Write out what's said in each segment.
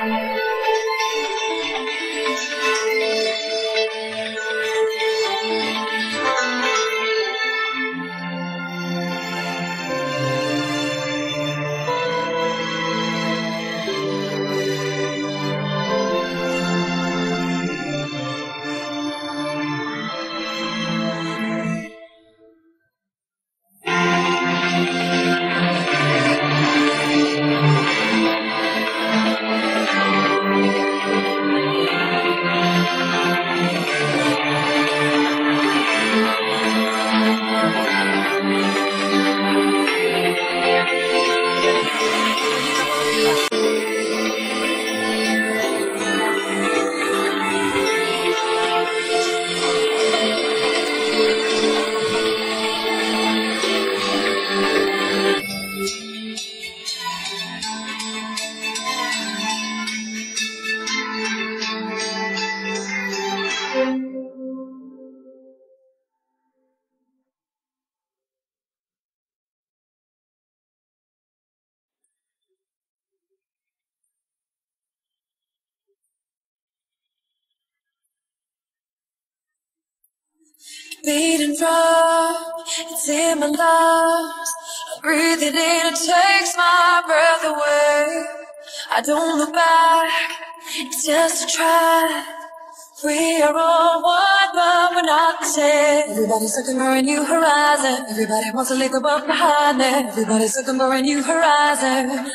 Beating drum, it's in my lungs. I breathe it in, it takes my breath away. I don't look back, it's just a try. We are all one, but we're not the same. Everybody's looking for a new horizon. Everybody wants to leave the world behind them. Everybody's looking for a new horizon.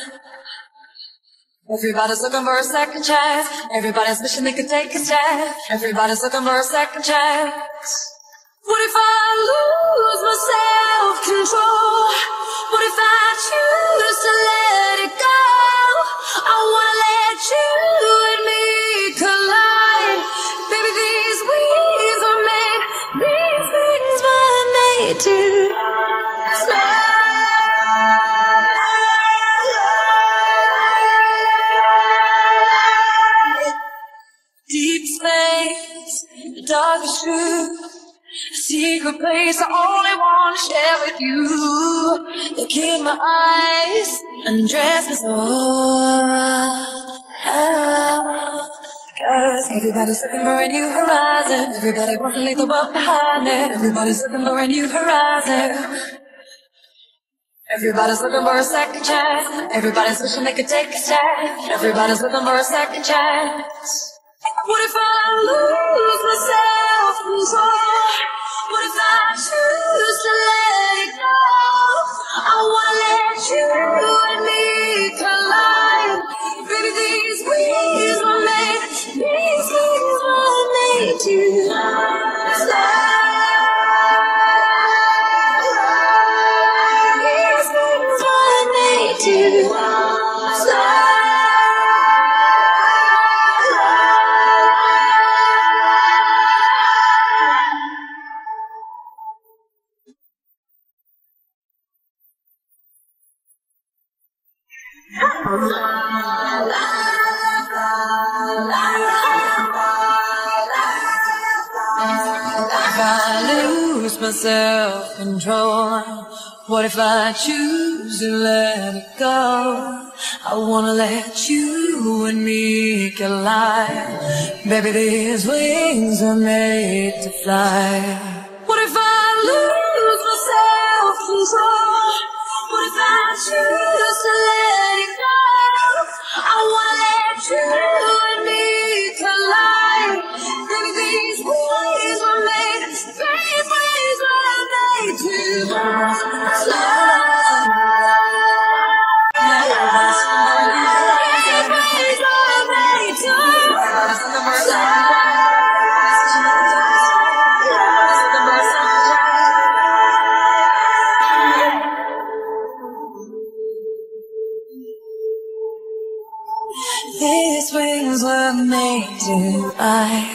Everybody's looking for a second chance. Everybody's wishing they could take a stand. Everybody's looking for a second chance. What if I lose my self-control? What if I choose to let it go? I wanna let you and me collide. Baby, these wings were made to fly. Deep space, the darkest truth. A secret place I only want to share with you. Look in my eyes and dress me so. Cause everybody's looking for a new horizon. Everybody wants to leave the world behind them. Everybody's looking for a new horizon. Everybody's looking for a second chance. Everybody's wishing they could take a stand. Everybody's looking for a second chance. What if I lose my self-control? What if I choose to let it go? I wanna let you and me collide. Baby, these wings were made to fly. These wings were made to fly. If I lose my self-control, what if I choose to let it go? I wanna let you and me collide. Baby, these wings are made to fly. What if I lose my self-control? What if I choose to let it go? I wanna let you and me collide. Baby, these wings were made to fly. These wings were made to fly.